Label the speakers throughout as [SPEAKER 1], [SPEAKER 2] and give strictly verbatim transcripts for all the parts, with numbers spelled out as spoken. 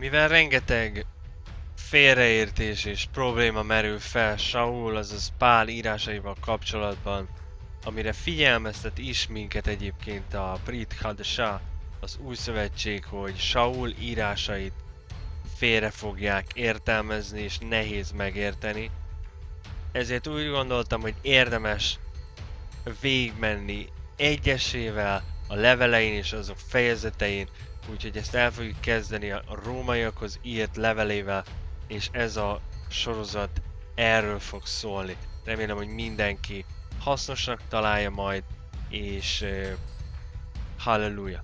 [SPEAKER 1] Mivel rengeteg félreértés és probléma merül fel Saul, azaz Pál írásaival kapcsolatban, amire figyelmeztet is minket egyébként a Brit Hadashah, az új szövetség, hogy Saul írásait félre fogják értelmezni és nehéz megérteni. Ezért úgy gondoltam, hogy érdemes végigmenni egyesével a levelein és azok fejezetein, úgyhogy ezt el fogjuk kezdeni a rómaiakhoz írt levelével, és ez a sorozat erről fog szólni. Remélem, hogy mindenki hasznosnak találja majd, és uh, halleluja!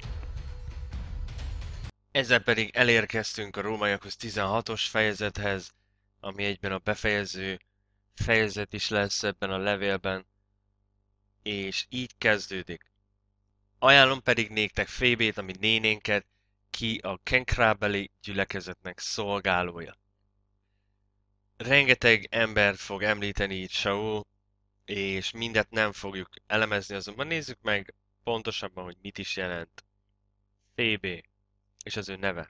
[SPEAKER 1] Ezzel pedig elérkeztünk a rómaiakhoz tizenhatos fejezethez, ami egyben a befejező fejezet is lesz ebben a levélben, és így kezdődik. Ajánlom pedig néktek Phébét, ami nénénket, ki a Kenkrábeli gyülekezetnek szolgálója. Rengeteg embert fog említeni itt Saul, és mindet nem fogjuk elemezni, azonban nézzük meg pontosabban, hogy mit is jelent Phébé és az ő neve.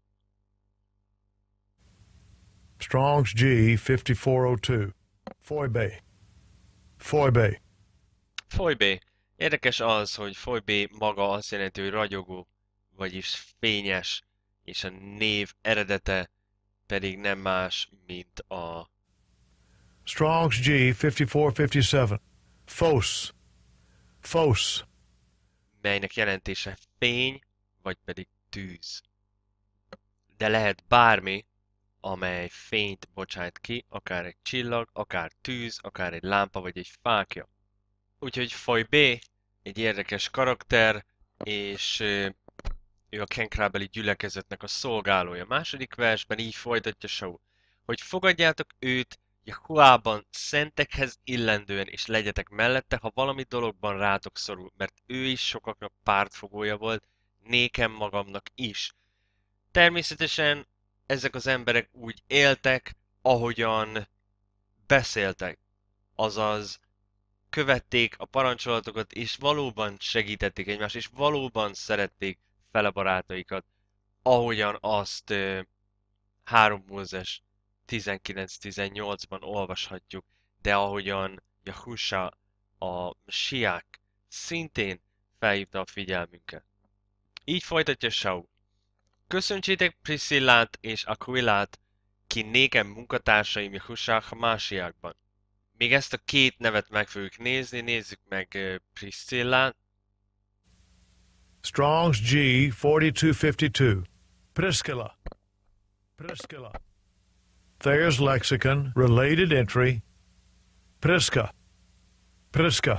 [SPEAKER 2] Strong's G fifty-four oh two. Phoebe. Phoebe.
[SPEAKER 1] Phoebe. Érdekes az, hogy Phoebe maga azt jelenti, hogy ragyogó, vagyis fényes, és a név eredete pedig nem más, mint a
[SPEAKER 2] Strong's G fifty-four fifty-seven. Phos. Phos.
[SPEAKER 1] melynek jelentése fény, vagy pedig tűz. De lehet bármi, amely fényt bocsát ki, akár egy csillag, akár tűz, akár egy lámpa, vagy egy fákja. Úgyhogy Phoebe egy érdekes karakter, és ő a Kenkrábeli gyülekezetnek a szolgálója. Második versben így folytatja Saul, hogy fogadjátok őt Jehuában szentekhez illendően, és legyetek mellette, ha valami dologban rátok szorul, mert ő is sokaknak pártfogója volt, nékem magamnak is. Természetesen ezek az emberek úgy éltek, ahogyan beszéltek, azaz követték a parancsolatokat, és valóban segítették egymást, és valóban szerették fele barátaikat, ahogyan azt uh, három Mózes tizenkilenc tizennyolcban olvashatjuk, de ahogyan Jahusha, a siák szintén felhívta a figyelmünket. Így folytatja Saul. Köszöntsétek Priscillát és Aquilát, ki nékem munkatársaim Jahusha Hamásiákban. Még ezt a két nevet meg fogjuk nézni, nézzük meg uh, Priscillát.
[SPEAKER 2] Strong's G forty-two fifty-two. Priscilla. Priscilla. Thayer's Lexicon, related entry. Prisca. Prisca.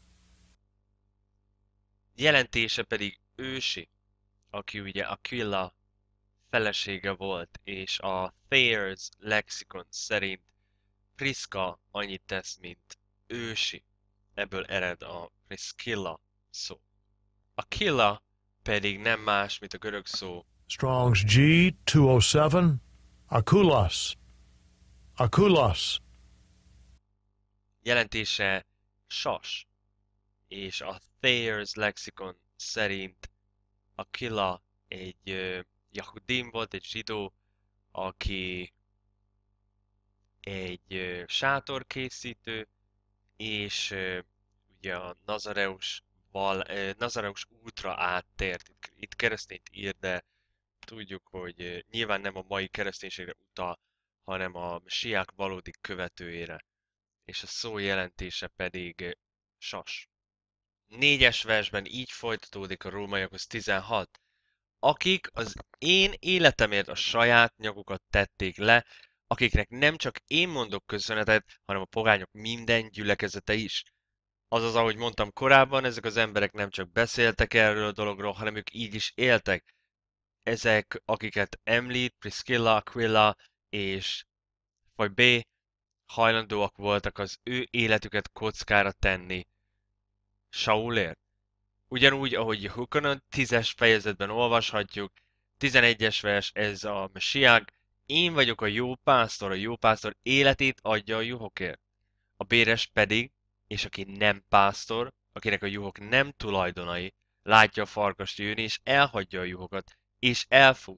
[SPEAKER 1] Jelentése pedig ősi, aki ugye Aquila felesége volt, és a Thayer's Lexicon szerint Prisca annyit tesz, mint ősi. Ebből ered a Priscilla szó. Aquila pedig nem más, mint a görög szó.
[SPEAKER 2] Strong's G two oh seven. Akulas. Akulas.
[SPEAKER 1] Jelentése sas, és a Thayer's Lexicon szerint Aquila egy uh, Yahudim volt, egy zsidó, aki egy uh, sátorkészítő, és uh, ugye a Nazareus, val, uh, Nazareus útra áttért. Itt, itt keresztényt ír, de tudjuk, hogy uh, nyilván nem a mai kereszténységre utal, hanem a siák valódi követőjére. És a szó jelentése pedig uh, sas. Négyes versben így folytatódik a rómaiakhoz tizenhat. Akik az én életemért a saját nyakukat tették le, akiknek nem csak én mondok köszönetet, hanem a pogányok minden gyülekezete is. Azaz, ahogy mondtam korábban, ezek az emberek nem csak beszéltek erről a dologról, hanem ők így is éltek. Ezek, akiket említ, Priscilla, Aquila és Phoebe, hajlandóak voltak az ő életüket kockára tenni Saulért. Ugyanúgy, ahogy Hukonon tízes fejezetben olvashatjuk, tizenegyes vers, ez a Mesiák, én vagyok a jó pásztor, a jó pásztor életét adja a juhokért. A béres pedig, és aki nem pásztor, akinek a juhok nem tulajdonai, látja a farkast jönni, és elhagyja a juhokat, és elfut,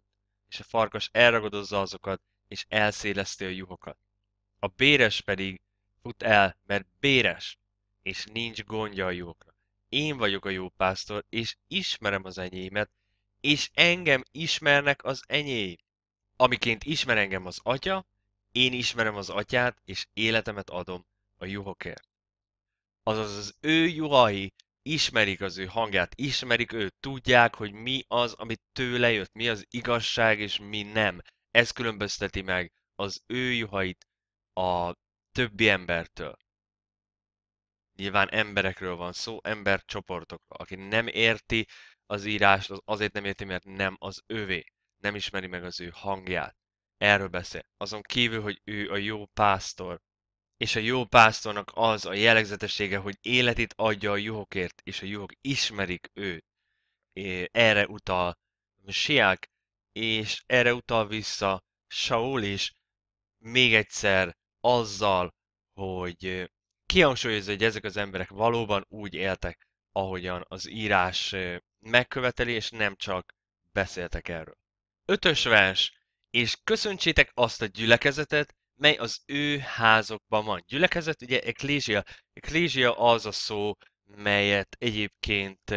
[SPEAKER 1] és a farkas elragadozza azokat, és elszéleszti a juhokat. A béres pedig fut el, mert béres, és nincs gondja a juhokra. Én vagyok a jó pásztor, és ismerem az enyémet, és engem ismernek az enyém. Amiként ismer engem az atya, én ismerem az atyát, és életemet adom a juhokért. Azaz az ő juhai ismerik az ő hangját, ismerik őt, tudják, hogy mi az, amit tőle jött, mi az igazság, és mi nem. Ez különbözteti meg az ő juhait a többi embertől. Nyilván emberekről van szó, embercsoportokról. Aki nem érti az írást, az azért nem érti, mert nem az övé. Nem ismeri meg az ő hangját. Erről beszél. Azon kívül, hogy ő a jó pásztor. És a jó pásztornak az a jellegzetessége, hogy életét adja a juhokért, és a juhok ismerik őt. Erre utal Siák, és erre utal vissza Saul is, még egyszer azzal, hogy kihangsúlyozza, hogy ezek az emberek valóban úgy éltek, ahogyan az írás megköveteli, és nem csak beszéltek erről. Ötös vers, és köszöntsétek azt a gyülekezetet, mely az ő házokban van. Gyülekezet, ugye eklézia. Eklézia az a szó, melyet egyébként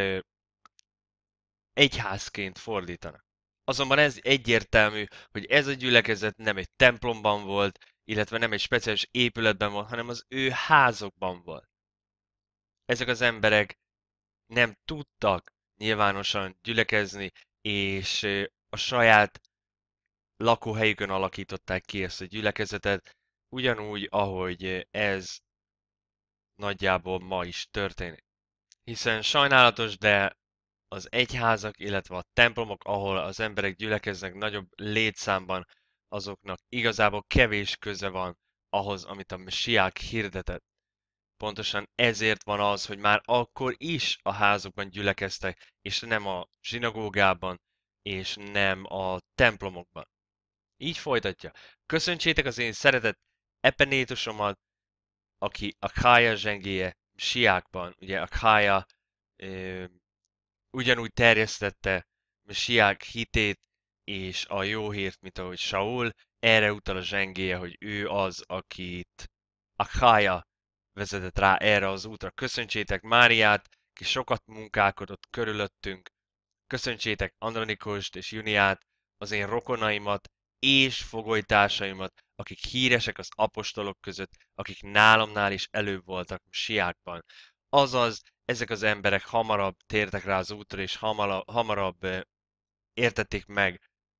[SPEAKER 1] egyházként fordítanak. Azonban ez egyértelmű, hogy ez a gyülekezet nem egy templomban volt, illetve nem egy speciális épületben volt, hanem az ő házokban volt. Ezek az emberek nem tudtak nyilvánosan gyülekezni, és a saját lakóhelyükön alakították ki ezt a gyülekezetet, ugyanúgy, ahogy ez nagyjából ma is történik. Hiszen sajnálatos, de az egyházak, illetve a templomok, ahol az emberek gyülekeznek nagyobb létszámban, azoknak igazából kevés köze van ahhoz, amit a Mesiák hirdetett. Pontosan ezért van az, hogy már akkor is a házukban gyülekeztek, és nem a zsinagógában, és nem a templomokban. Így folytatja. Köszöntsétek az én szeretett Epenétusomat, aki Akhája zsengéje Siákban. Ugye Akhája e, ugyanúgy terjesztette Siák hitét és a jó hírt, mint ahogy Saul. Erre utal a zsengéje, hogy ő az, akit Akhája vezetett rá erre az útra. Köszöntsétek Máriát, ki sokat munkálkodott körülöttünk. Köszöntsétek Andronikost és Juniát, az én rokonaimat és fogolytársaimat, akik híresek az apostolok között, akik nálamnál is előbb voltak Siákban. Azaz, ezek az emberek hamarabb tértek rá az útra, és hamarabb, hamarabb értették meg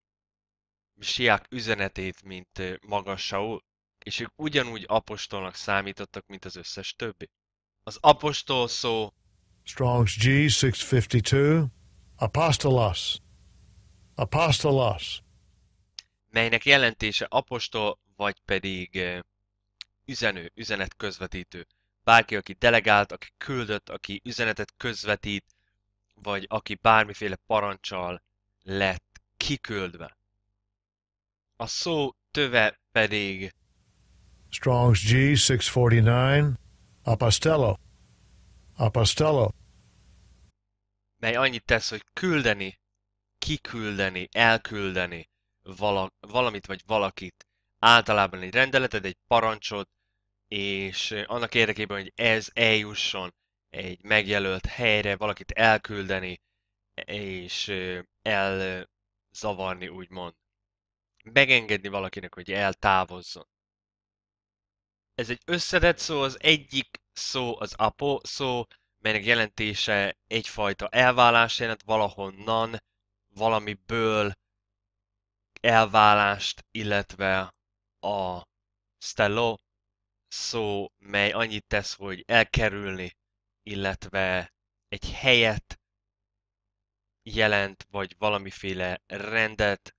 [SPEAKER 1] Siák üzenetét, mint maga Saul, és ők ugyanúgy apostolnak számítottak, mint az összes többi. Az apostol szó
[SPEAKER 2] Strong's G six fifty-two, apostolos, apostolos,
[SPEAKER 1] melynek jelentése apostol, vagy pedig üzenő, üzenet közvetítő. Bárki, aki delegált, aki küldött, aki üzenetet közvetít, vagy aki bármiféle parancsal lett kiküldve. A szó töve pedig
[SPEAKER 2] Strong's G six forty-nine, apostello, apostello,
[SPEAKER 1] mely annyit tesz, hogy küldeni, kiküldeni, elküldeni vala, valamit vagy valakit. Általában egy rendeleted, egy parancsod, és annak érdekében, hogy ez eljusson egy megjelölt helyre, valakit elküldeni, és elzavarni, úgymond. Megengedni valakinek, hogy eltávozzon. Ez egy összetett szó, az egyik szó az apo szó, melynek jelentése egyfajta elválás jelent valahonnan, valamiből elválást, illetve a stello szó, mely annyit tesz, hogy elkerülni, illetve egy helyet jelent, vagy valamiféle rendet,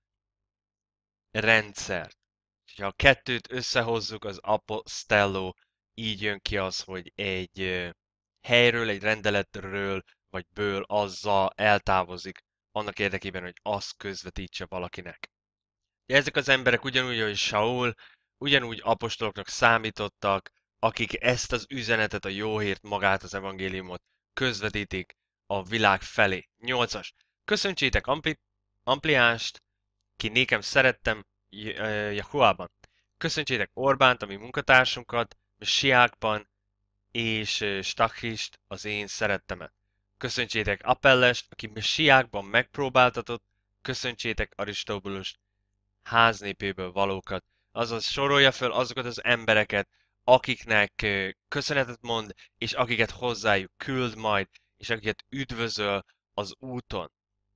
[SPEAKER 1] rendszert. Ha a kettőt összehozzuk, az apostello, így jön ki az, hogy egy helyről, egy rendeletről, vagy ből azzal eltávozik, annak érdekében, hogy azt közvetítse valakinek. De ezek az emberek ugyanúgy, ahogy Saul, ugyanúgy apostoloknak számítottak, akik ezt az üzenetet, a jó hírt, magát az evangéliumot közvetítik a világ felé. Nyolcas. Köszöntsétek Ampli- Ampliást, ki nékem szerettem Jahuában. Köszöntsétek Orbánt, a mi munkatársunkat, Siákban, és Stachist, az én szerettemet. Köszöntsétek Apellest, aki Siákban megpróbáltatott, köszöntsétek Aristobulust, háznépéből valókat. Azaz sorolja föl azokat az embereket, akiknek köszönetet mond, és akiket hozzájuk küld majd, és akiket üdvözöl az úton.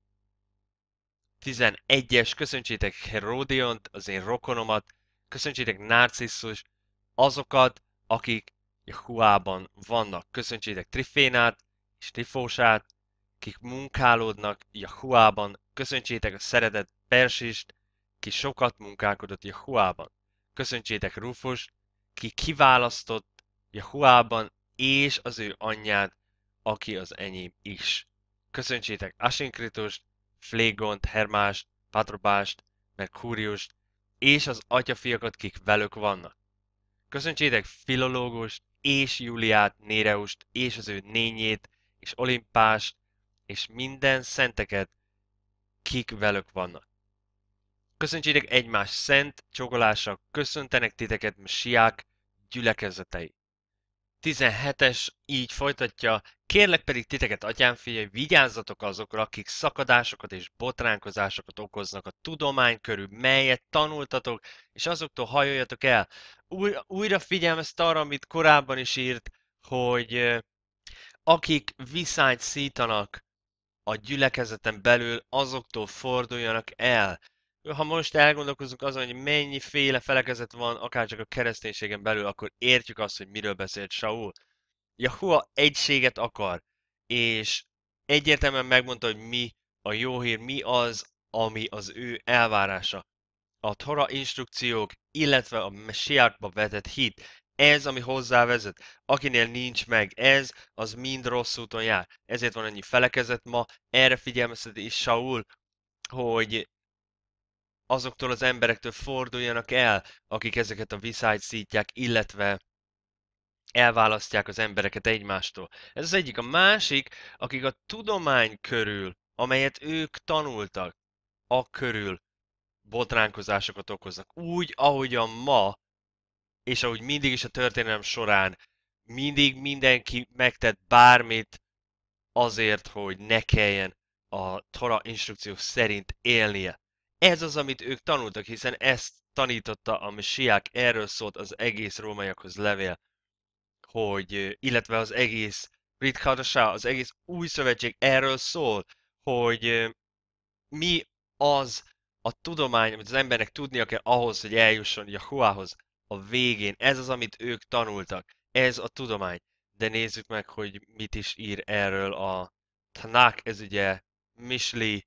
[SPEAKER 1] tizenegyes. Köszöntsétek Herodiont, az én rokonomat, köszöntsétek Narcissus, azokat, akik Jahuában vannak. Köszöntsétek Trifénát és Trifósát, akik munkálódnak Jahuában. Köszöntsétek a szeretett Persist, ki sokat munkálkodott Jahuában. Köszöntsétek Rufust, ki kiválasztott Jahuában, és az ő anyját, aki az enyém is. Köszöntsétek Asinkritust, Flégont, Hermást, Patrobást, Merkúriust, és az atyafiakat, kik velük vannak. Köszöntsétek Filológust, és Júliát, Néreust, és az ő nényét, és Olimpást, és minden szenteket, kik velük vannak. Köszöntsétek egymás szent csokolással, köszöntenek titeket Mesiák gyülekezetei. tizenhetes így folytatja, kérlek pedig titeket, atyám fiai, vigyázzatok azokra, akik szakadásokat és botránkozásokat okoznak a tudomány körül, melyet tanultatok, és azoktól hajoljatok el. Új, újra figyelmezt arra, amit korábban is írt, hogy akik viszályt szítanak a gyülekezeten belül, azoktól forduljanak el. Ha most elgondolkozunk azon, hogy mennyiféle felekezet van, akárcsak a kereszténységen belül, akkor értjük azt, hogy miről beszélt Saul. Jahua egységet akar, és egyértelműen megmondta, hogy mi a jó hír, mi az, ami az ő elvárása. A Tora instrukciók, illetve a Mesiákba vetett hit, ez, ami hozzá vezet. Akinél nincs meg ez, az mind rossz úton jár. Ezért van annyi felekezet ma, erre figyelmeztet is Saul, hogy azoktól az emberektől forduljanak el, akik ezeket a viszályt szítják, illetve elválasztják az embereket egymástól. Ez az egyik. A másik, akik a tudomány körül, amelyet ők tanultak, a körül botránkozásokat okoznak. Úgy, ahogyan ma, és ahogy mindig is a történelem során, mindig mindenki megtett bármit azért, hogy ne kelljen a Tora instrukciók szerint élnie. Ez az, amit ők tanultak, hiszen ezt tanította a Mesiák, erről szólt az egész rómaiakhoz levél, hogy, illetve az egész Brit Hadasá, az egész új szövetség erről szól, hogy mi az a tudomány, amit az embernek tudnia kell ahhoz, hogy eljusson Jahuához a végén. Ez az, amit ők tanultak. Ez a tudomány. De nézzük meg, hogy mit is ír erről a Tanakh, ez ugye Misli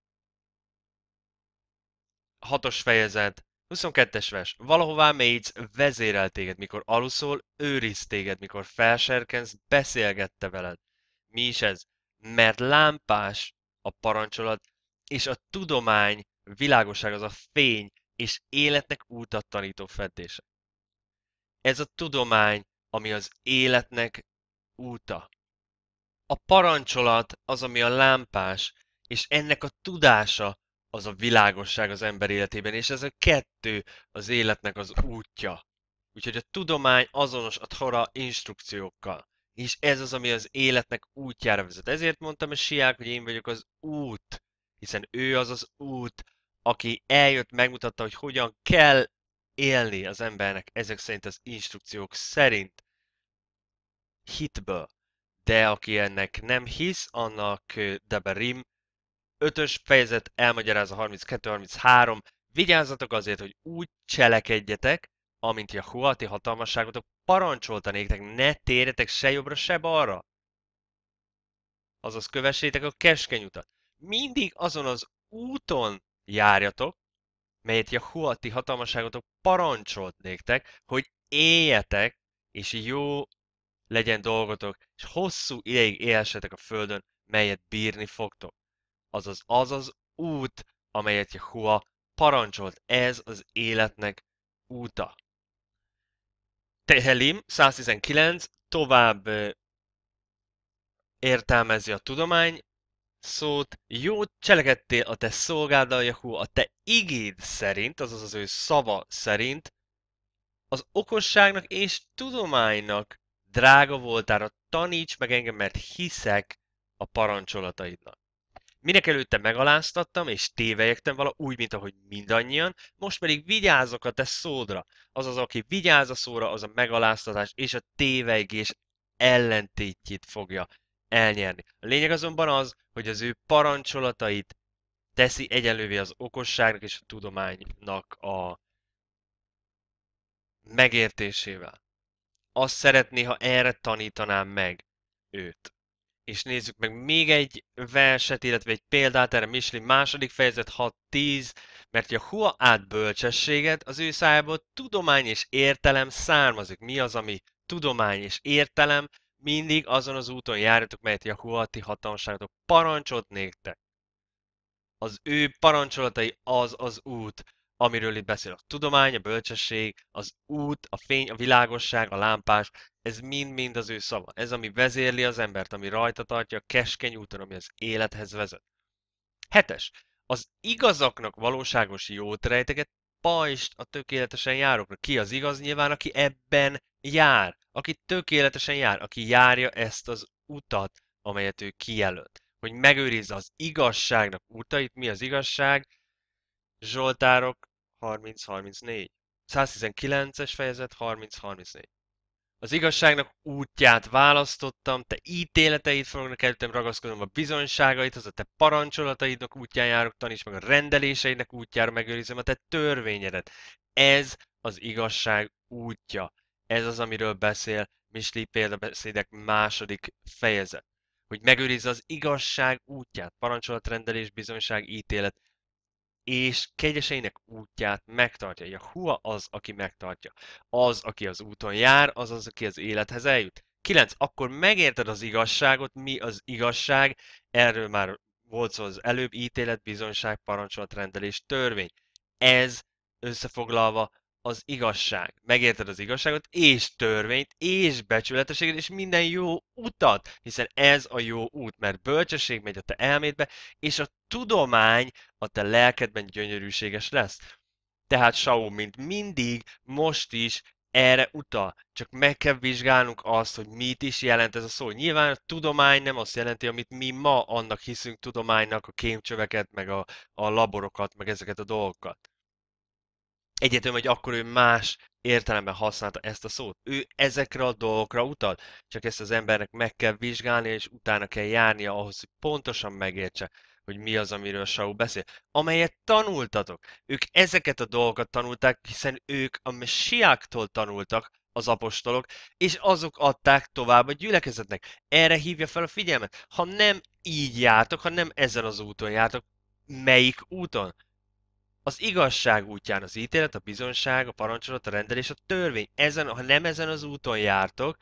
[SPEAKER 1] hatos fejezet, huszonkettes vers. Valahová mész, vezérel téged, mikor aluszol, őriz téged, mikor felserkensz, beszélgette veled. Mi is ez? Mert lámpás a parancsolat, és a tudomány, világosság az a fény, és életnek útat tanító fedése. Ez a tudomány, ami az életnek úta. A parancsolat az, ami a lámpás, és ennek a tudása az a világosság az ember életében, és ez a kettő az életnek az útja. Úgyhogy a tudomány azonos a Tora instrukciókkal. És ez az, ami az életnek útjára vezet. Ezért mondtam a Siák, hogy én vagyok az út, hiszen ő az az út, aki eljött, megmutatta, hogy hogyan kell élni az embernek ezek szerint az instrukciók szerint hitből. De aki ennek nem hisz, annak Deberim ötös fejezet elmagyarázza harminckettő harminchárom. Vigyázzatok azért, hogy úgy cselekedjetek, amint Jahua, ti hatalmasságotok parancsolta néktek, ne térjetek se jobbra, se balra. Azaz kövessétek a keskeny utat. Mindig azon az úton járjatok, melyet Jahua, ti hatalmasságotok parancsolt néktek, hogy éljetek, és jó legyen dolgotok, és hosszú ideig élhessetek a földön, melyet bírni fogtok. Azaz az az út, amelyet Jahua parancsolt. Ez az életnek úta. Tehelim száztizenkilenc tovább értelmezi a tudomány szót, jót cselekedtél a te szolgáddal, Jahú, a te igéd szerint, azaz az ő szava szerint, az okosságnak és tudománynak drága voltára taníts meg engem, mert hiszek a parancsolataidnak. Minek előtte megaláztattam, és tévelyegtem vala úgy, mint ahogy mindannyian, most pedig vigyázok a te szódra. Azaz, aki vigyáz a szóra, az a megaláztatás és a tévejgés ellentétjét fogja elnyerni. A lényeg azonban az, hogy az ő parancsolatait teszi egyenlővé az okosságnak és a tudománynak a megértésével. Azt szeretné, ha erre tanítanám meg őt. És nézzük meg még egy verset, illetve egy példát erre, Misli második fejezet hat tíz, mert Jahua át bölcsességet, az ő szájából tudomány és értelem származik. Mi az, ami tudomány és értelem? Mindig azon az úton járjatok, melyet Jahua ti hatalmaságotok parancsolt néktek. Az ő parancsolatai az az út, amiről itt beszél. A tudomány, a bölcsesség, az út, a fény, a világosság, a lámpás, ez mind-mind az ő szava. Ez, ami vezérli az embert, ami rajta tartja a keskeny úton, ami az élethez vezet. Hetes. Az igazaknak valóságos jót rejteget, pajst a tökéletesen járókra. Ki az igaz? Nyilván, aki ebben jár. Aki tökéletesen jár, aki járja ezt az utat, amelyet ő kijelölt. Hogy megőrizze az igazságnak utait. Mi az igazság? Zsoltárok harminc harmincnégy. száztizenkilences fejezet harminc harmincnégy. Az igazságnak útját választottam, te ítéleteid fognak előttem ragaszkodom, a bizonyságait, az a te parancsolataidnak útján járok, taníts meg a rendeléseidnek útjára megőrizem a te törvényedet. Ez az igazság útja. Ez az, amiről beszél Misli példabeszédek második fejezet. Hogy megőrizze az igazság útját, parancsolatrendelés, bizonyság, ítélet, és kegyeseinek útját megtartja. Jahua az, aki megtartja. Az, aki az úton jár, az az, aki az élethez eljut. kilenc. Akkor megérted az igazságot, mi az igazság, erről már volt szó az előbb, ítélet, bizonyság, parancsolat, rendelés, törvény. Ez összefoglalva az igazság. Megérted az igazságot, és törvényt, és becsületességet, és minden jó utat, hiszen ez a jó út, mert bölcsesség megy a te elmédbe, és a tudomány a te lelkedben gyönyörűséges lesz. Tehát Saul, mint mindig, most is erre utal. Csak meg kell vizsgálnunk azt, hogy mit is jelent ez a szó. Nyilván a tudomány nem azt jelenti, amit mi ma annak hiszünk tudománynak, a kémcsöveket, meg a, a laborokat, meg ezeket a dolgokat. Egyetem, hogy akkor ő más értelemben használta ezt a szót. Ő ezekre a dolgokra utal, csak ezt az embernek meg kell vizsgálnia, és utána kell járnia ahhoz, hogy pontosan megértse, hogy mi az, amiről Saul beszél. Amelyet tanultatok. Ők ezeket a dolgokat tanulták, hiszen ők a messiáktól tanultak, az apostolok, és azok adták tovább a gyülekezetnek. Erre hívja fel a figyelmet. Ha nem így jártok, ha nem ezen az úton jártok, melyik úton? Az igazság útján az ítélet, a bizonyság, a parancsolat, a rendelés, a törvény. Ezen, ha nem ezen az úton jártok,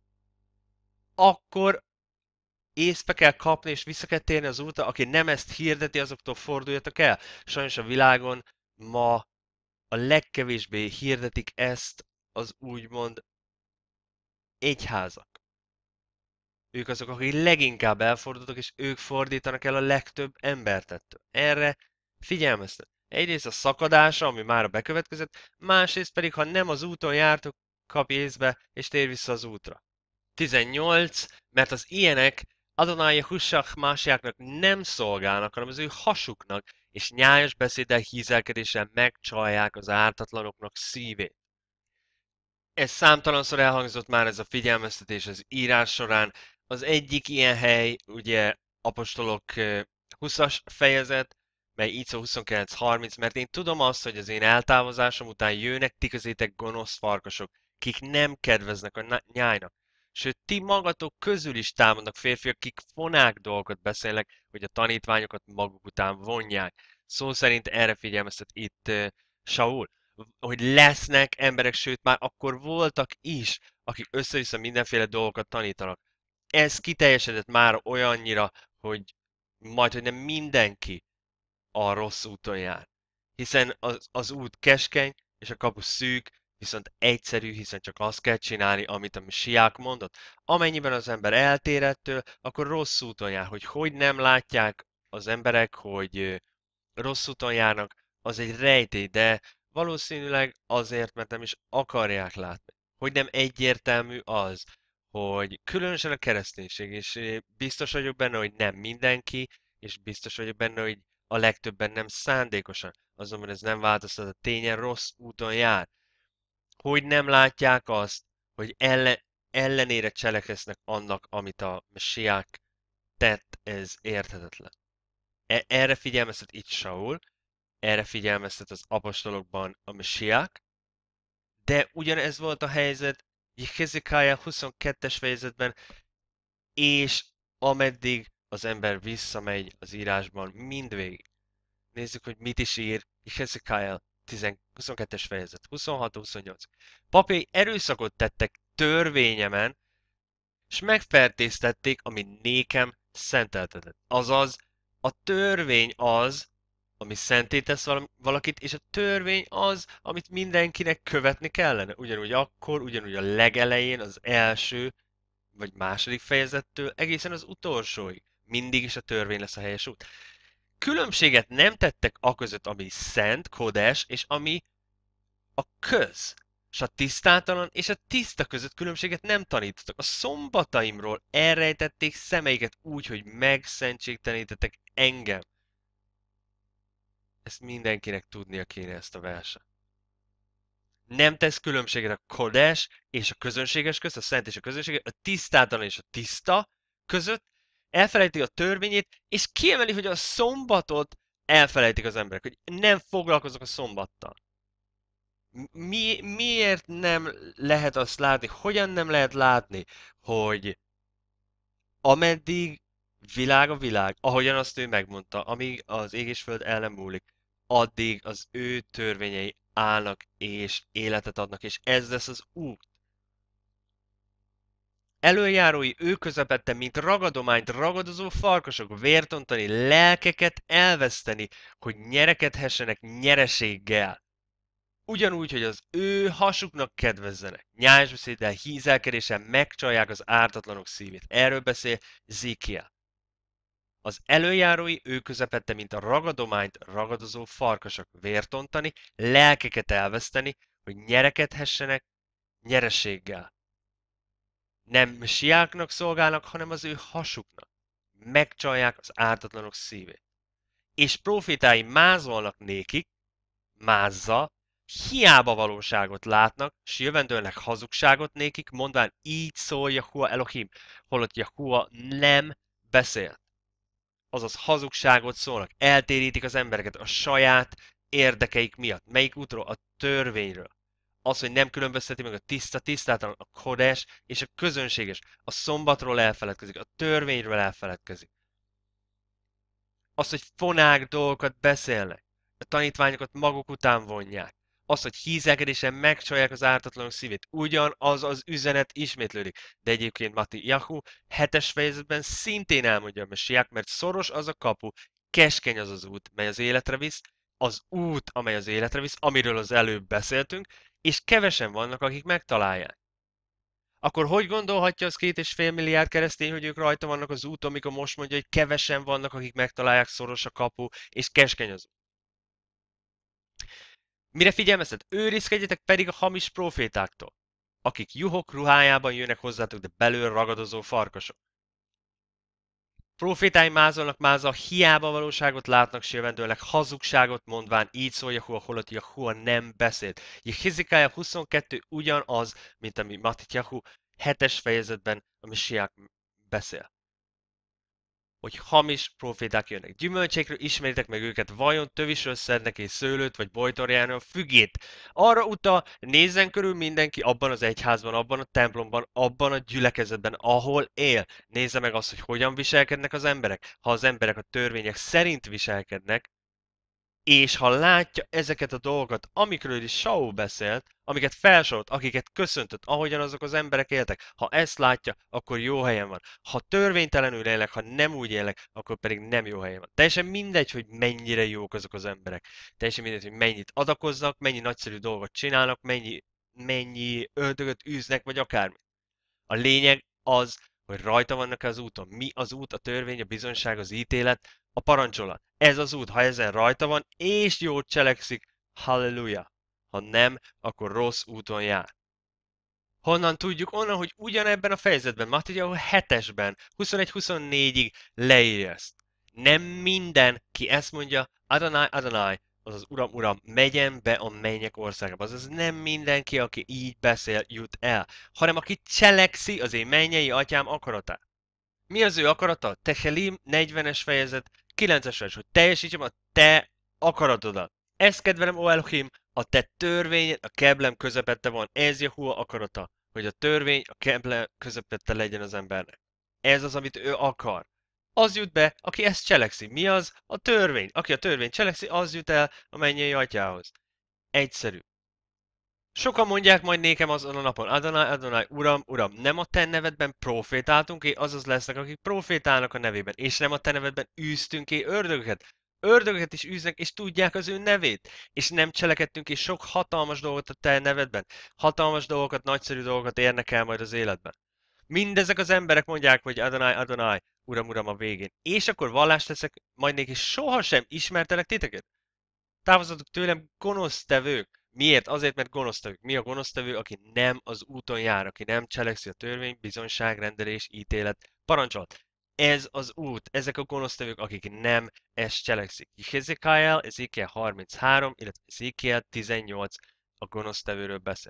[SPEAKER 1] akkor észbe kell kapni és vissza kell térni az útra, aki nem ezt hirdeti, azoktól forduljatok el. Sajnos a világon ma a legkevésbé hirdetik ezt az úgymond egyházak. Ők azok, akik leginkább elfordultak, és ők fordítanak el a legtöbb embert ettől. Erre figyelmeztet. Egyrészt a szakadása, ami már bekövetkezett, másrészt pedig, ha nem az úton jártok, kapj észbe, és tér vissza az útra. tizennyolc. Mert az ilyenek Adonai Hussach másiáknak nem szolgálnak, hanem az ő hasuknak, és nyájas beszéddel, hízelkedéssel megcsalják az ártatlanoknak szívét. Ez számtalanszor elhangzott már ez a figyelmeztetés az írás során. Az egyik ilyen hely, ugye apostolok huszas fejezet, mely így szó huszonkilenc harminc, mert én tudom azt, hogy az én eltávozásom után jönnek ti közétek gonosz farkasok, kik nem kedveznek a nyájnak. Sőt, ti magatok közül is támadnak férfiak, akik fonák dolgokat beszélnek, hogy a tanítványokat maguk után vonják. Szó szerint erre figyelmeztet itt uh, Saul, hogy lesznek emberek, sőt már akkor voltak is, akik össze-vissza mindenféle dolgokat tanítanak. Ez kiteljesedett már olyannyira, hogy majd, hogy nem mindenki a rossz úton jár. Hiszen az, az út keskeny, és a kapu szűk, viszont egyszerű, hiszen csak azt kell csinálni, amit a Mesiák mondott. Amennyiben az ember eltér ettől, akkor rossz úton jár. Hogy hogy nem látják az emberek, hogy rossz úton járnak, az egy rejtély, de valószínűleg azért, mert nem is akarják látni. Hogy nem egyértelmű az, hogy különösen a kereszténység, és biztos vagyok benne, hogy nem mindenki, és biztos vagyok benne, hogy a legtöbben nem szándékosan, azonban ez nem változtat a tényen, rossz úton jár. Hogy nem látják azt, hogy ellen, ellenére cselekeznek annak, amit a Mesiák tett, ez érthetetlen. E- erre figyelmeztet itt Saul, erre figyelmeztet az apostolokban a Mesiák, de ugyanez volt a helyzet Hezekiah huszonkettes fejezetben, és ameddig az ember visszamegy az írásban mindvégig. Nézzük, hogy mit is ír Hezekiah huszonkettes fejezet, huszonhat huszonnyolc. Papjai erőszakot tettek törvényemen, és megfertéztették, ami nékem szenteltetett. Azaz, a törvény az, ami szentétesz valakit, és a törvény az, amit mindenkinek követni kellene. Ugyanúgy akkor, ugyanúgy a legelején, az első vagy második fejezettől egészen az utolsóig. Mindig is a törvény lesz a helyes út. Különbséget nem tettek aközött, ami szent, kodes, és ami a köz. És a tisztátalan és a tiszta között különbséget nem tanítottak. A szombataimról elrejtették szemeiket úgy, hogy megszentségtelenítettek engem. Ezt mindenkinek tudnia kéne, ezt a verset. Nem tesz különbséget a kodes és a közönséges közt, a szent és a közönséges, a tisztátalan és a tiszta között, elfelejtik a törvényét, és kiemeli, hogy a szombatot elfelejtik az emberek, hogy nem foglalkoznak a szombattal. Mi, miért nem lehet azt látni, hogyan nem lehet látni, hogy ameddig világ a világ, ahogyan azt ő megmondta, amíg az ég és föld el nem múlik, addig az ő törvényei állnak és életet adnak, és ez lesz az út. Előjárói ő közepette, mint ragadományt ragadozó farkasok, vértontani, lelkeket elveszteni, hogy nyerekedhessenek nyereséggel. Ugyanúgy, hogy az ő hasuknak kedvezzenek. Nyájsbeszéddel, hízelkedéssel megcsalják az ártatlanok szívét. Erről beszél Zékiel. Az előjárói ő közepette, mint a ragadományt ragadozó farkasok, vértontani, lelkeket elveszteni, hogy nyerekedhessenek nyereséggel. Nem mesiáknak szolgálnak, hanem az ő hasuknak. Megcsalják az ártatlanok szívét. És profétái mázolnak nékik, mázza, hiába valóságot látnak, s jövendőlnek hazugságot nékik, mondván így szól Jahua Elohim, holott Jahua nem beszélt. Azaz hazugságot szólnak, eltérítik az embereket a saját érdekeik miatt. Melyik útról? A törvényről. Az, hogy nem különbözteti meg a tiszta, tisztátalan, a kodes és a közönséges. A szombatról elfeledkezik, a törvényről elfeledkezik. Az, hogy fonák dolgokat beszélnek, a tanítványokat maguk után vonják. Az, hogy hízelkedésen megcsalják az ártatlanok szívét. Ugyanaz az üzenet ismétlődik. De egyébként Mati Jahu hetes fejezetben szintén elmondja a Mesiák, mert szoros az a kapu, keskeny az az út, mely az életre visz, az út, amely az életre visz, amiről az előbb beszéltünk, és kevesen vannak, akik megtalálják. Akkor hogy gondolhatja az két és fél milliárd keresztény, hogy ők rajta vannak az úton, amikor most mondja, hogy kevesen vannak, akik megtalálják, szoros a kapu, és keskeny az út? Mire figyelmeztet? Őrizkedjetek pedig a hamis profétáktól, akik juhok ruhájában jönnek hozzátok, de belül ragadozó farkasok. Profétái mázolnak mázzal, hiába valóságot látnak, s jövendőlnek hazugságot mondván, így szól Jahua, holott Jahua nem beszélt. Hezekiah huszonkettő ugyanaz, mint ami Matityahu hetes fejezetben a Mesiák beszél. Hogy hamis proféták jönnek. Gyümölcsékről ismeritek meg őket, vajon tövisről szednek és szőlőt, vagy bojtorjáról fügét. Arra utal, nézzen körül mindenki abban az egyházban, abban a templomban, abban a gyülekezetben, ahol él. Nézze meg azt, hogy hogyan viselkednek az emberek. Ha az emberek a törvények szerint viselkednek, és ha látja ezeket a dolgokat, amikről is Saul beszélt, amiket felsorolt, akiket köszöntött, ahogyan azok az emberek éltek, ha ezt látja, akkor jó helyen van. Ha törvénytelenül élnek, ha nem úgy élnek, akkor pedig nem jó helyen van. Teljesen mindegy, hogy mennyire jók azok az emberek. Teljesen mindegy, hogy mennyit adakoznak, mennyi nagyszerű dolgot csinálnak, mennyi mennyi ördögöt űznek, vagy akármi. A lényeg az, hogy rajta vannak az úton. Mi az út, a törvény, a bizonyság, az ítélet, a parancsolat. Ez az út, ha ezen rajta van, és jót cselekszik, halleluja. Ha nem, akkor rossz úton jár. Honnan tudjuk? Onnan, hogy ugyanebben a fejezetben, Matthew hetesben, huszonegy huszonnégyig leírja ezt. Nem minden, ki ezt mondja, Adonai, Adonai, azaz Uram, Uram, megyen be a mennyek országába. Azaz nem mindenki, aki így beszél, jut el, hanem aki cselekszi az én mennyei atyám akaratát. Mi az ő akarata? Tehelim negyvenes fejezet, kilences vers, hogy teljesítsem a te akaratodat. Ezt kedvelem, ó Elohim, a te törvényed a keblem közepette van. Ez Jehova akarata, hogy a törvény a keblem közepette legyen az embernek. Ez az, amit ő akar. Az jut be, aki ezt cselekszi. Mi az? A törvény. Aki a törvény cselekszi, az jut el a mennyei atyához. Egyszerű. Sokan mondják majd nékem azon a napon, Adonai, Adonai, Uram, Uram, nem a te nevedben profétáltunk, és azaz lesznek, akik profétálnak a nevében, és nem a te nevedben űztünk ki ördögöket. Ördögöket is űznek, és tudják az ő nevét, és nem cselekedtünk, és sok hatalmas dolgot a te nevedben. Hatalmas dolgokat, nagyszerű dolgokat érnek el majd az életben. Mindezek az emberek mondják, hogy Adonai, Adonai, Uram, Uram a végén. És akkor vallást teszek, majd néki sohasem ismertelek titeket. Távozzatok tőlem, gonosztevők! Miért? Azért, mert gonosztevők. Mi a gonosztevő? Aki nem az úton jár, aki nem cselekszi a törvény, bizonyság, rendelés, ítélet, parancsolat. Ez az út, ezek a gonosztevők, akik nem ezt cselekszik. Hezekiel, Ezékiel harminchárom, illetve Ezékiel tizennyolc a gonosztevőről beszél.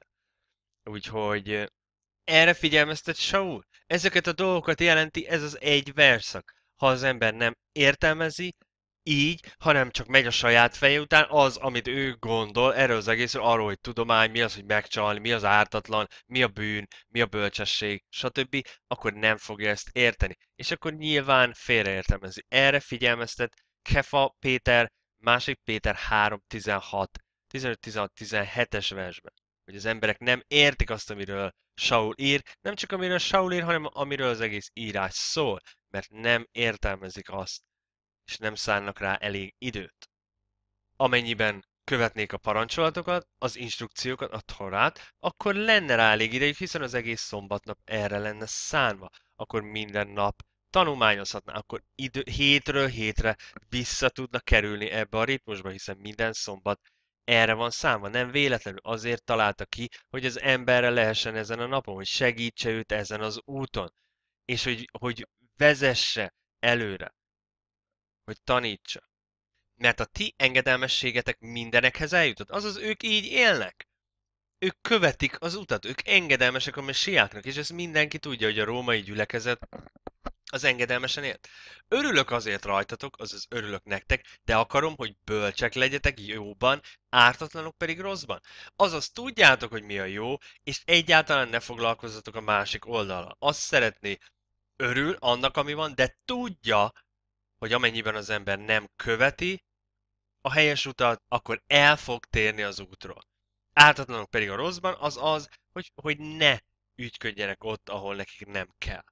[SPEAKER 1] Úgyhogy erre figyelmeztet Saul. Ezeket a dolgokat jelenti ez az egy verszak. Ha az ember nem értelmezi, így, hanem csak megy a saját feje után, az, amit ő gondol erről az egészről, arról, hogy tudomány, mi az, hogy megcsalni, mi az ártatlan, mi a bűn, mi a bölcsesség, stb., akkor nem fogja ezt érteni. És akkor nyilván félreértelmezi. Erre figyelmeztet Kefa Péter, másik Péter három tizenhat, tizenöt tizenhat tizenhetes versben. Hogy az emberek nem értik azt, amiről Saul ír, nem csak amiről Saul ír, hanem amiről az egész írás szól, mert nem értelmezik azt, és nem szánnak rá elég időt. Amennyiben követnék a parancsolatokat, az instrukciókat, a Torát, akkor lenne rá elég idejük, hiszen az egész szombatnap erre lenne szánva. Akkor minden nap tanulmányozhatná, akkor idő, hétről hétre vissza tudna kerülni ebbe a ritmusba, hiszen minden szombat erre van számva. Nem véletlenül azért találta ki, hogy az emberre lehessen ezen a napon, hogy segítse őt ezen az úton, és hogy, hogy vezesse előre, hogy tanítsa. Mert a ti engedelmességetek mindenekhez eljutott. Azaz ők így élnek. Ők követik az utat, ők engedelmesek a messiáknak, és ezt mindenki tudja, hogy a római gyülekezet az engedelmesen élt. Örülök azért rajtatok, azaz örülök nektek, de akarom, hogy bölcsek legyetek jóban, ártatlanok pedig rosszban. Azaz tudjátok, hogy mi a jó, és egyáltalán ne foglalkozzatok a másik oldalra. Azt szeretné, örül annak, ami van, de tudja, hogy amennyiben az ember nem követi a helyes utat, akkor el fog térni az útról. Ártatlanok pedig a rosszban az az, hogy, hogy ne ügyködjenek ott, ahol nekik nem kell.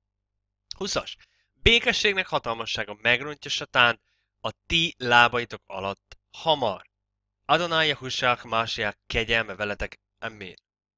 [SPEAKER 1] huszas. Békességnek hatalmassága megrontja satánt a ti lábaitok alatt hamar. Adonai Jehushák Másiák kegyelme veletek, amen.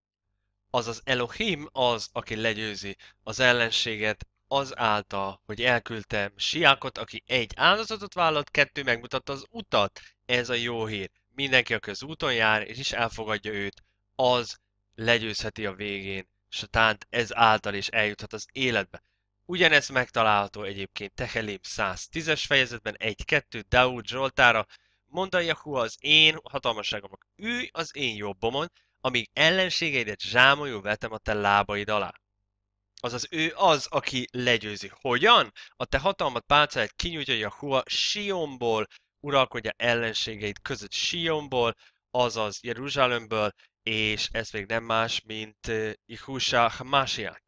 [SPEAKER 1] Azaz Elohim az, aki legyőzi az ellenséget az által, hogy elküldte Siákot, aki egy áldozatot vállalt, kettő megmutatta az utat. Ez a jó hír. Mindenki, aki az úton jár, és is elfogadja őt, az legyőzheti a végén satánt, ez által is eljuthat az életbe. Ugyanez megtalálható egyébként Tehelim száztízes fejezetben egy-kettő Daud Zsoltára, mondta Jehova az én hatalmasságomnak, ülj az én jobbomon, amíg ellenségeidet zsámolyul vetem a te lábaid alá. Azaz ő az, aki legyőzi. Hogyan? A te hatalmat pálcáját kinyújtja Jehova Sionból, uralkodja ellenségeid között Sionból, azaz Jeruzsálemből, és ez még nem más, mint uh, Jehushá Másiák.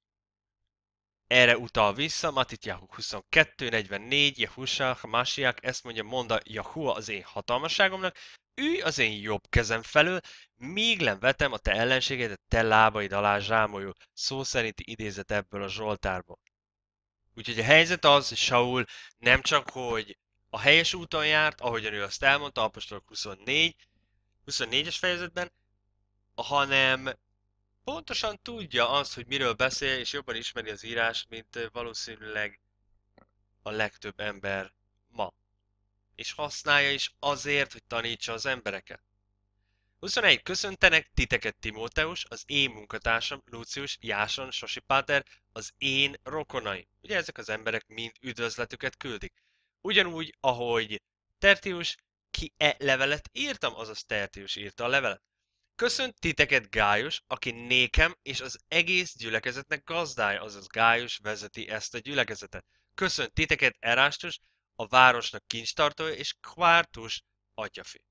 [SPEAKER 1] Erre utal vissza Matityahu huszonkettő negyvennégy, Jehushá Másiák ezt mondja, monda Jehova az én hatalmasságomnak, ülj az én jobb kezem felől, míg nem vetem a te ellenségedet te lábaid alá zsámolyul. Szó szerinti idézet ebből a Zsoltárból. Úgyhogy a helyzet az, hogy Saul nem csak, hogy a helyes úton járt, ahogyan ő azt elmondta, apostolok huszonnégy, huszonnégyes fejezetben, hanem pontosan tudja azt, hogy miről beszél, és jobban ismeri az írás, mint valószínűleg a legtöbb ember ma. És használja is azért, hogy tanítsa az embereket. huszonegy. Köszöntenek titeket Timóteus, az én munkatársam, Lucius, Jáson, Sosipáter, az én rokonaim. Ugye ezek az emberek mind üdvözletüket küldik. Ugyanúgy, ahogy Tertius ki e levelet írtam, azaz Tertius írta a levelet. Köszönt titeket Gályus, aki nékem és az egész gyülekezetnek gazdája, azaz Gályus vezeti ezt a gyülekezetet. Köszönt titeket Erástus, a városnak kincstartója, és Kvártus atyafi.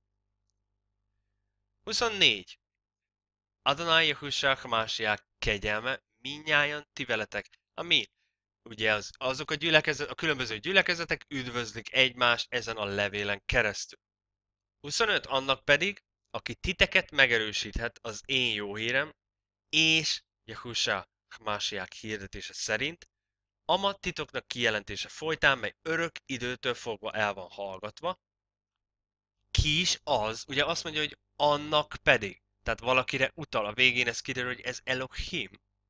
[SPEAKER 1] huszonnégy. Adonai Jehushua Másiák kegyelme minnyájan ti veletek. Ami ugye az, azok a, gyülekezet, a különböző gyülekezetek üdvözlik egymást ezen a levélen keresztül. huszonöt. Annak pedig, aki titeket megerősíthet az én jó hírem, és Jehushua Másiák hirdetése szerint, ama titoknak kijelentése folytán, mely örök időtől fogva el van hallgatva, ki is az, ugye azt mondja, hogy annak pedig. Tehát valakire utal, a végén ez kiderül, hogy ez Elohim.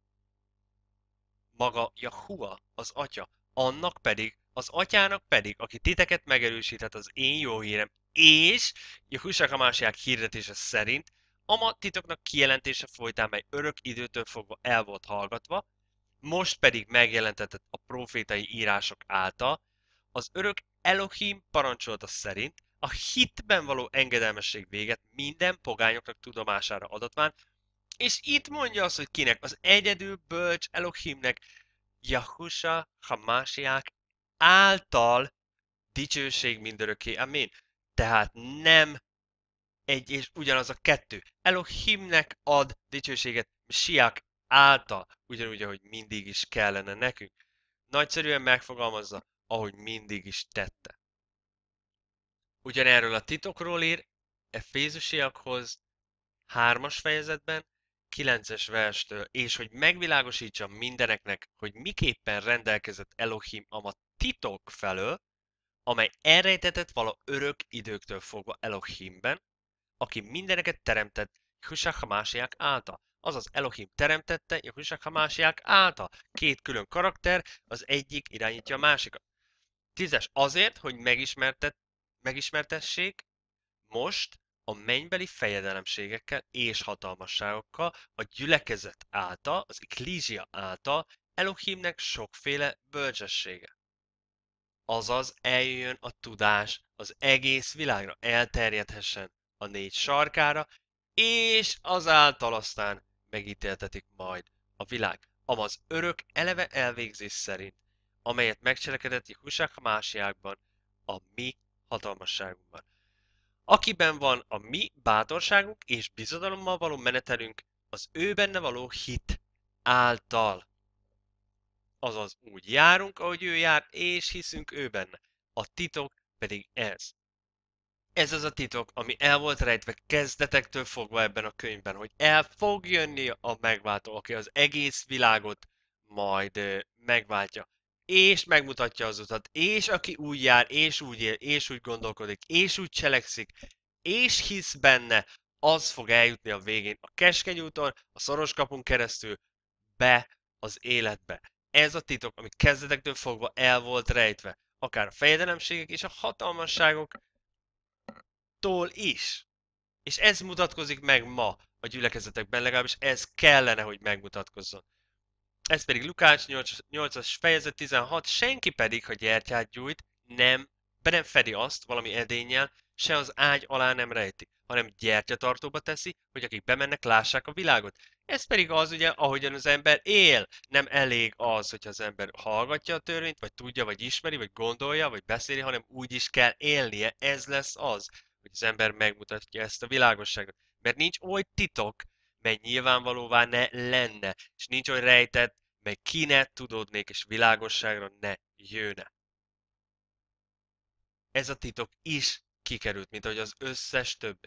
[SPEAKER 1] Maga Jahua, az atya. Annak pedig, az atyának pedig, aki titeket megerősíthet az én jó hírem, és Jehushua Hamásiák hirdetése szerint, ama titoknak kijelentése folytán, mely örök időtől fogva el volt hallgatva, most pedig megjelentetett a profétai írások által, az örök Elohim parancsolata szerint a hitben való engedelmesség véget minden pogányoknak tudomására adatván, és itt mondja azt, hogy kinek, az egyedül bölcs Elohimnek, Jehushua Hamásiák által dicsőség mindörökké. Amen. Tehát nem egy és ugyanaz a kettő. Elohimnek ad dicsőséget Siák által, ugyanúgy, ahogy mindig is kellene nekünk. Nagyszerűen megfogalmazza, ahogy mindig is tette. Ugyanerről a titokról ír Efézusiakhoz hármas fejezetben, kilences verstől, és hogy megvilágosítsa mindeneknek, hogy miképpen rendelkezett Elohim ama titok felől, amely elrejtetett vala örök időktől fogva Elohimben, aki mindeneket teremtett Jehushua Hamásiák által. Azaz Elohim teremtette Jehushua Hamásiák által. Két külön karakter, az egyik irányítja a másikat. Tízes. Azért, hogy megismertet, megismertessék most a mennybeli fejedelemségekkel és hatalmasságokkal a gyülekezet által, az ekklízia által Elohimnek sokféle bölcsessége. Azaz eljöjjön a tudás az egész világra, elterjedhessen a négy sarkára, és azáltal aztán megítéltetik majd a világ. Amaz örök eleve elvégzés szerint, amelyet megcselekedett Jehushua Hamásiákban, a mi hatalmasságunkban. Akiben van a mi bátorságunk és bizodalommal való menetelünk az ő benne való hit által. Azaz úgy járunk, ahogy ő jár, és hiszünk ő benne. A titok pedig ez. Ez az a titok, ami el volt rejtve kezdetektől fogva ebben a könyvben, hogy el fog jönni a megváltó, aki az egész világot majd ö, megváltja. És megmutatja az utat, és aki úgy jár, és úgy él, és úgy gondolkodik, és úgy cselekszik, és hisz benne, az fog eljutni a végén a keskeny úton, a szoros kapun keresztül, be az életbe. Ez a titok, ami kezdetektől fogva el volt rejtve, akár a fejedelemségek és a hatalmasságoktól is. És ez mutatkozik meg ma a gyülekezetekben, legalábbis ez kellene, hogy megmutatkozzon. Ez pedig Lukács nyolcas fejezet tizenhat, senki pedig, ha gyertyát gyújt, nem, be nem fedi azt valami edénnyel, se az ágy alá nem rejti, hanem gyertyatartóba teszi, hogy akik bemennek, lássák a világot. Ez pedig az ugye, ahogyan az ember él. Nem elég az, hogyha az ember hallgatja a törvényt, vagy tudja, vagy ismeri, vagy gondolja, vagy beszéli, hanem úgy is kell élnie. Ez lesz az, hogy az ember megmutatja ezt a világosságot. Mert nincs oly titok, mely nyilvánvalóvá ne lenne, és nincs oly rejtett, mely ki ne tudódnék, és világosságra ne jönne. Ez a titok is kikerült, mint ahogy az összes többi.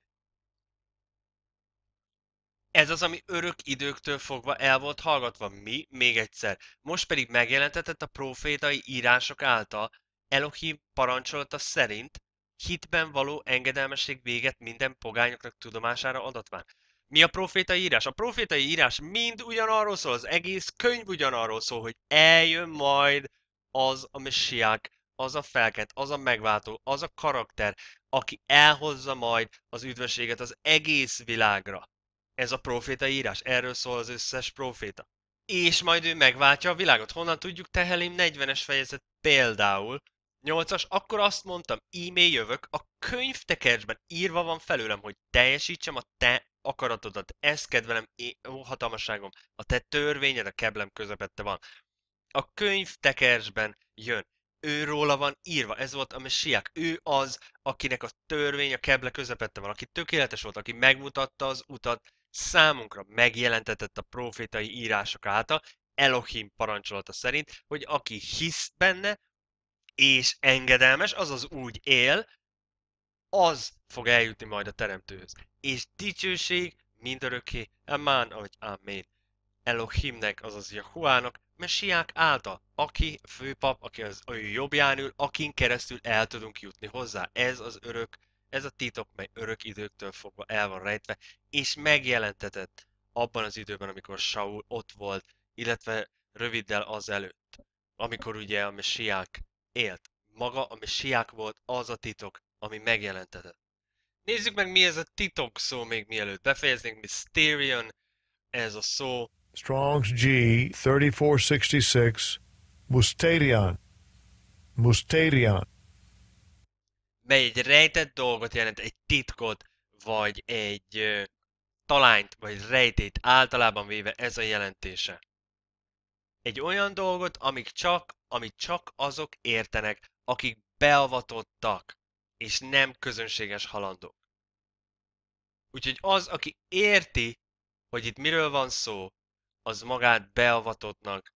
[SPEAKER 1] Ez az, ami örök időktől fogva el volt hallgatva. Mi? Még egyszer. Most pedig megjelentetett a profétai írások által, Elohim parancsolata szerint, hitben való engedelmesség véget minden pogányoknak tudomására adatván. Mi a profétai írás? A profétai írás mind ugyanarról szól, az egész könyv ugyanarról szól, hogy eljön majd az a messiák, az a felkent, az a megváltó, az a karakter, aki elhozza majd az üdvösséget az egész világra. Ez a profétai írás, erről szól az összes proféta. És majd ő megváltja a világot. Honnan tudjuk? Tehelim negyvenes fejezet például. nyolcas, akkor azt mondtam, íme jövök, a könyvtekercsben írva van felőlem, hogy teljesítsem a te akaratodat. Ez kedvelem, é, ó, hatalmasságom. A te törvényed a keblem közepette van. A könyvtekercsben jön. Ő róla van írva, ez volt a messiák. Ő az, akinek a törvény a keble közepette van, aki tökéletes volt, aki megmutatta az utat számunkra, megjelentetett a profétai írások által, Elohim parancsolata szerint, hogy aki hisz benne, és engedelmes, azaz úgy él, az fog eljutni majd a teremtőhöz. És dicsőség mindörökké, Amán, vagy Amen. Elohimnek, azaz Jahuának, Messiák által, aki főpap, aki az ő jobbján ül, akin keresztül el tudunk jutni hozzá. Ez az örök, ez a titok, mely örök időktől fogva el van rejtve, és megjelentetett abban az időben, amikor Saul ott volt, illetve röviddel azelőtt, amikor ugye a Messiák élt. Maga a Messiák volt az a titok, ami megjelentetett. Nézzük meg, mi ez a titok szó, még mielőtt befejeznénk. Mysterion, ez a szó.
[SPEAKER 2] Strong's G thirty-four sixty-six, Musterion. Musterion.
[SPEAKER 1] Mely egy rejtett dolgot jelent, egy titkot, vagy egy ö, talányt, vagy rejtét, általában véve ez a jelentése. Egy olyan dolgot, amik csak, amit csak azok értenek, akik beavatottak, és nem közönséges halandók. Úgyhogy az, aki érti, hogy itt miről van szó, az magát beavatottnak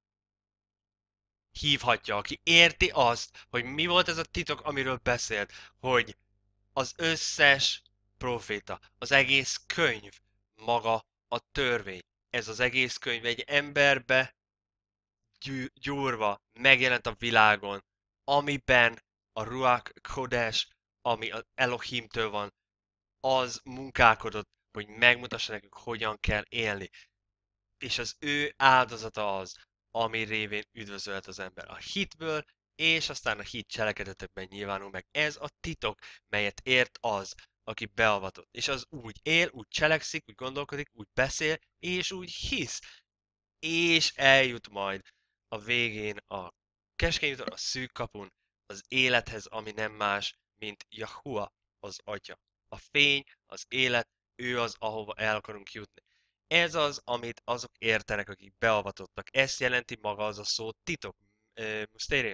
[SPEAKER 1] hívhatja, aki érti azt, hogy mi volt ez a titok, amiről beszélt, hogy az összes proféta, az egész könyv, maga a törvény. Ez az egész könyv egy emberbe gyúrva megjelent a világon, amiben a Ruach Kodesh, ami az Elohimtől van, az munkálkodott, hogy megmutassa nekünk, hogyan kell élni. És az ő áldozata az, ami révén üdvözölt az ember. A hitből, és aztán a hit cselekedetekben nyilvánul meg. Ez a titok, melyet ért az, aki beavatott. És az úgy él, úgy cselekszik, úgy gondolkodik, úgy beszél, és úgy hisz. És eljut majd a végén a keskeny úton, a szűk kapun, az élethez, ami nem más, mint Jahua, az Atya. A fény, az élet, ő az, ahova el akarunk jutni. Ez az, amit azok értenek, akik beavatottak. Ezt jelenti maga az a szó titok, uh, mysterion.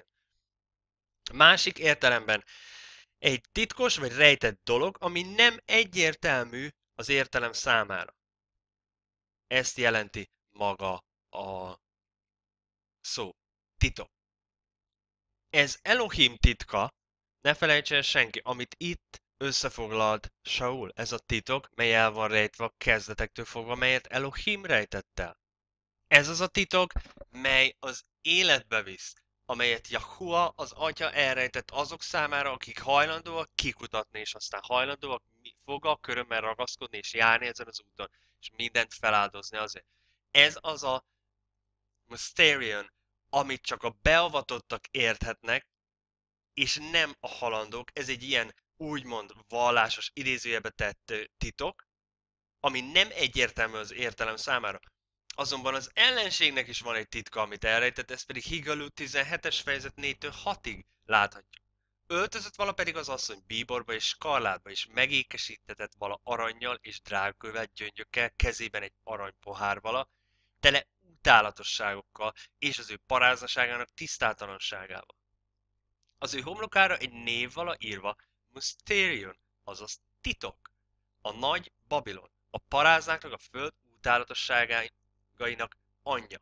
[SPEAKER 1] Másik értelemben egy titkos vagy rejtett dolog, ami nem egyértelmű az értelem számára. Ezt jelenti maga a szó, titok. Ez Elohim titka, ne felejtsen senki, amit itt összefoglalt Saul, ez a titok, mely el van rejtve a kezdetektől fogva, melyet Elohim rejtett el. Ez az a titok, mely az életbe visz, amelyet Jahua, az Atya elrejtett azok számára, akik hajlandóak kikutatni, és aztán hajlandóak foggal körömmel ragaszkodni, és járni ezen az úton, és mindent feláldozni azért. Ez az a Mysterion, amit csak a beavatottak érthetnek, és nem a halandók. Ez egy ilyen úgymond vallásos, idézőjelbe tett titok, ami nem egyértelmű az értelem számára. Azonban az ellenségnek is van egy titka, amit elrejtett, ez pedig Higalú tizenhetes fejezet négytől hatig láthatjuk. Öltözött vala pedig az asszony bíborba és skarlátba, és megékesítetett vala arannyal és drágkővel, gyöngyökkel, kezében egy aranypohár vala, tele utálatosságokkal és az ő paráznaságának tisztátalanságával. Az ő homlokára egy név vala írva, Mysterion, azaz titok, a nagy Babilon, a paráznáknak a föld utálatosságainak anyja.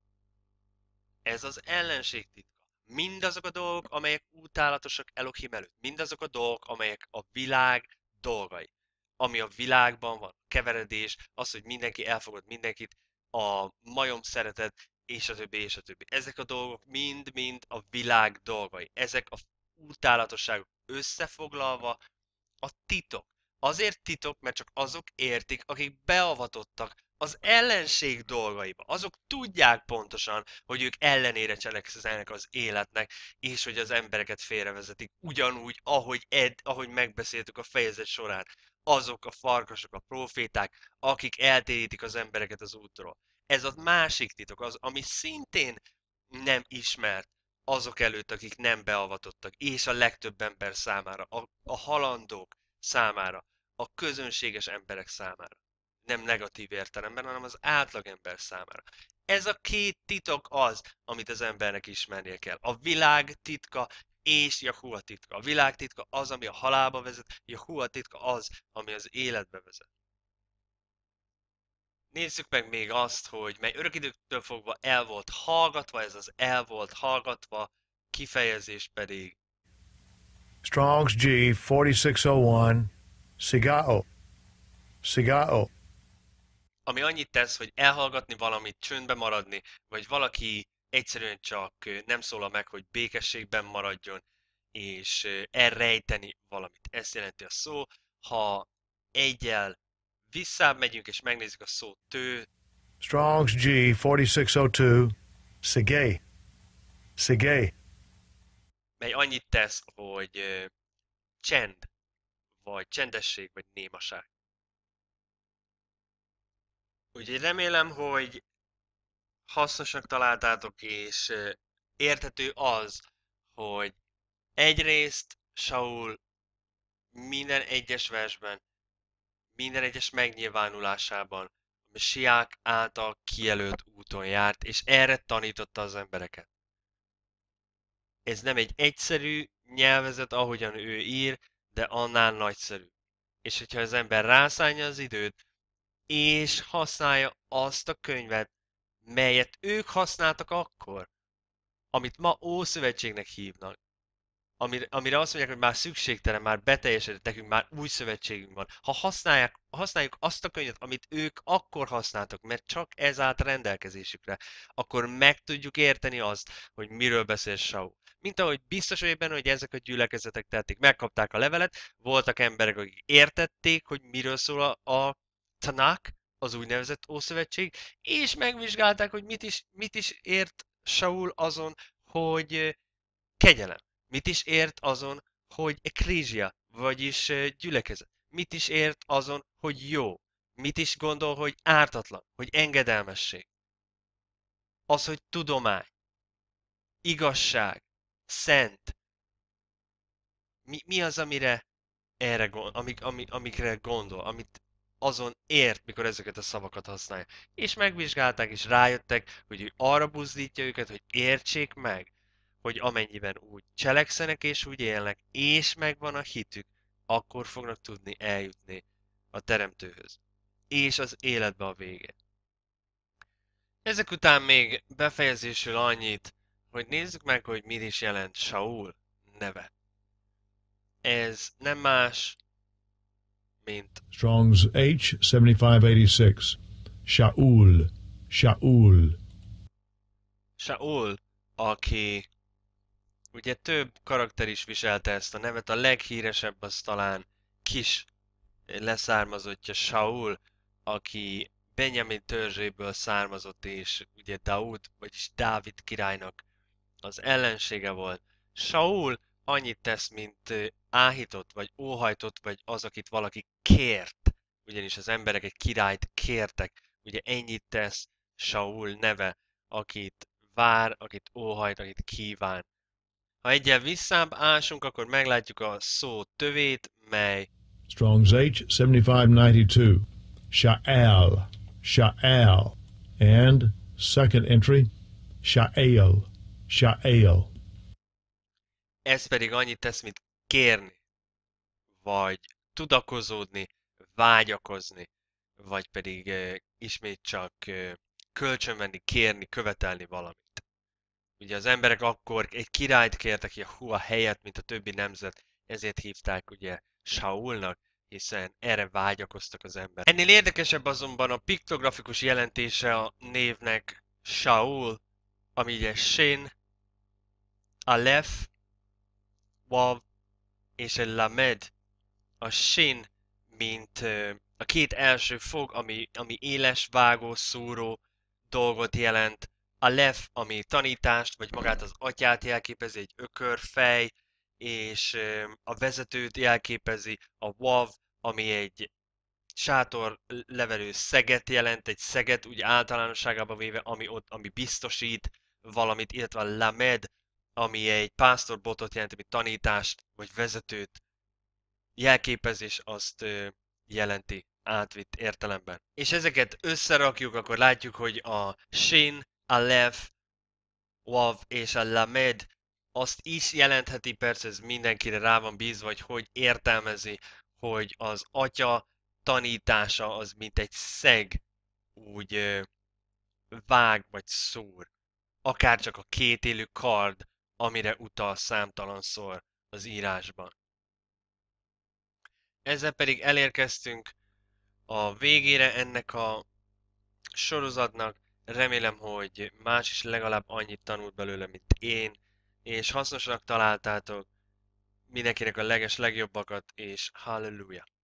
[SPEAKER 1] Ez az ellenség titka. Mindazok a dolgok, amelyek utálatosak Elohim előtt, mindazok a dolgok, amelyek a világ dolgai, ami a világban van, keveredés, az, hogy mindenki elfogad mindenkit, a majom szeretet, és a többi, és a többi. Ezek a dolgok mind-mind a világ dolgai. Ezek a utálatosságok összefoglalva a titok, Azért titok, mert csak azok értik, akik beavatottak az ellenség dolgaiba. Azok tudják pontosan, hogy ők ellenére cselekszenek az életnek, és hogy az embereket félrevezetik. Ugyanúgy, ahogy, ed, ahogy megbeszéltük a fejezet során. Azok a farkasok, a proféták, akik eltérítik az embereket az útról. Ez a másik titok, az, ami szintén nem ismert azok előtt, akik nem beavatottak, és a legtöbb ember számára, a, a halandók számára, a közönséges emberek számára. Nem negatív értelemben, hanem az átlagember számára. Ez a két titok az, amit az embernek ismernie kell. A világ titka és Jahua titka. A világ titka az, ami a halálba vezet, Jahua titka az, ami az életbe vezet. Nézzük meg még azt, hogy mely örök időktől fogva el volt hallgatva, ez az el volt hallgatva, kifejezés pedig
[SPEAKER 2] Strong's G forty-six oh one, Sigao. Sigao.
[SPEAKER 1] ami annyit tesz, hogy elhallgatni valamit, csöndbe maradni, vagy valaki egyszerűen csak nem szólal meg, hogy békességben maradjon, és elrejteni valamit. Ezt jelenti a szó. Ha egyel visszább megyünk, és megnézzük a szó tő,
[SPEAKER 2] Strong's G forty-six oh two, Sigay. Sigay.
[SPEAKER 1] mely annyit tesz, hogy csend, vagy csendesség, vagy némaság. Úgyhogy remélem, hogy hasznosnak találtátok, és érthető az, hogy egyrészt Saul minden egyes versben, minden egyes megnyilvánulásában a Mesiák által kijelölt úton járt, és erre tanította az embereket. Ez nem egy egyszerű nyelvezet, ahogyan ő ír, de annál nagyszerű. És hogyha az ember rászánja az időt, és használja azt a könyvet, melyet ők használtak akkor, amit ma Ószövetségnek hívnak, amire, amire azt mondják, hogy már szükségtelen, már beteljesedett, nekünk már új szövetségünk van. Ha használják, használjuk azt a könyvet, amit ők akkor használtak, mert csak ez állt rendelkezésükre, akkor meg tudjuk érteni azt, hogy miről beszél Saul. Mint ahogy biztos vagyok benne, hogy ezek a gyülekezetek tették. Megkapták a levelet, voltak emberek, akik értették, hogy miről szól a, a Tanakh, az úgynevezett Ószövetség, és megvizsgálták, hogy mit is, mit is ért Saul azon, hogy kegyelem. Mit is ért azon, hogy eklézsia, vagyis gyülekezet? Mit is ért azon, hogy jó? Mit is gondol, hogy ártatlan, hogy engedelmesség? Az, hogy tudomány, igazság, szent. Mi, mi az, amire erre gondol, amik, amik, amikre gondol, amit azon ért, mikor ezeket a szavakat használja. És megvizsgálták, és rájöttek, hogy ő arra buzdítja őket, hogy értsék meg, hogy amennyiben úgy cselekszenek és úgy élnek, és megvan a hitük, akkor fognak tudni eljutni a Teremtőhöz. És az életbe a vége. Ezek után még befejezésül annyit, hogy nézzük meg, hogy mit is jelent Saul neve. Ez nem más, mint
[SPEAKER 2] Strong's H seventy-five eighty-six, Shaul. Shaul.
[SPEAKER 1] Saul, aki ugye több karakter is viselte ezt a nevet, a leghíresebb az talán Kis leszármazottja Saul, aki Benjamin törzséből származott, és ugye Daud, vagyis Dávid királynak az ellensége volt. Saul annyit tesz, mint áhított, vagy óhajtott, vagy az, akit valaki kért. Ugyanis az emberek egy királyt kértek. Ugye ennyit tesz Saul neve, akit vár, akit óhajt, akit kíván. Ha egyen visszább ásunk, akkor meglátjuk a szó tövét, mely
[SPEAKER 2] Strong's H seventy-five ninety-two, Sha'al. Sha'al. And second entry, Sha'al. Sha'al.
[SPEAKER 1] ez pedig annyit tesz, mint kérni, vagy tudakozódni, vágyakozni, vagy pedig uh, ismét csak uh, kölcsönvenni, kérni, követelni valamit. Ugye az emberek akkor egy királyt kértek Jahua helyett, mint a többi nemzet, ezért hívták ugye Saulnak, hiszen erre vágyakoztak az emberek. Ennél érdekesebb azonban a piktografikus jelentése a névnek Saul, ami ugye Shin, Aleph, Wav és a Lamed. A Shin, mint a két első fog, ami, ami éles, vágó, szúró dolgot jelent, a lef, ami tanítást, vagy magát az atyát jelképezi, egy ökörfej, és a vezetőt jelképezi, a wav, ami egy sátor levelő szeget jelent, egy szeget úgy általánosságában véve, ami ott, ami biztosít valamit, illetve a lamed, ami egy pásztorbotot jelent, ami tanítást, vagy vezetőt jelképezés azt ö, jelenti átvitt értelemben. És ezeket összerakjuk, akkor látjuk, hogy a Shin, a Lef, Wav és a Lamed azt is jelentheti, persze ez mindenkire rá van bízva, hogy hogy értelmezi, hogy az atya tanítása az mint egy szeg úgy ö, vág vagy szúr. Akár csak a kétélű kard, amire utal számtalanszor az írásban. Ezzel pedig elérkeztünk a végére ennek a sorozatnak. Remélem, hogy más is legalább annyit tanult belőle, mint én, és hasznosnak találtátok. Mindenkinek a leges legjobbakat, és halleluja!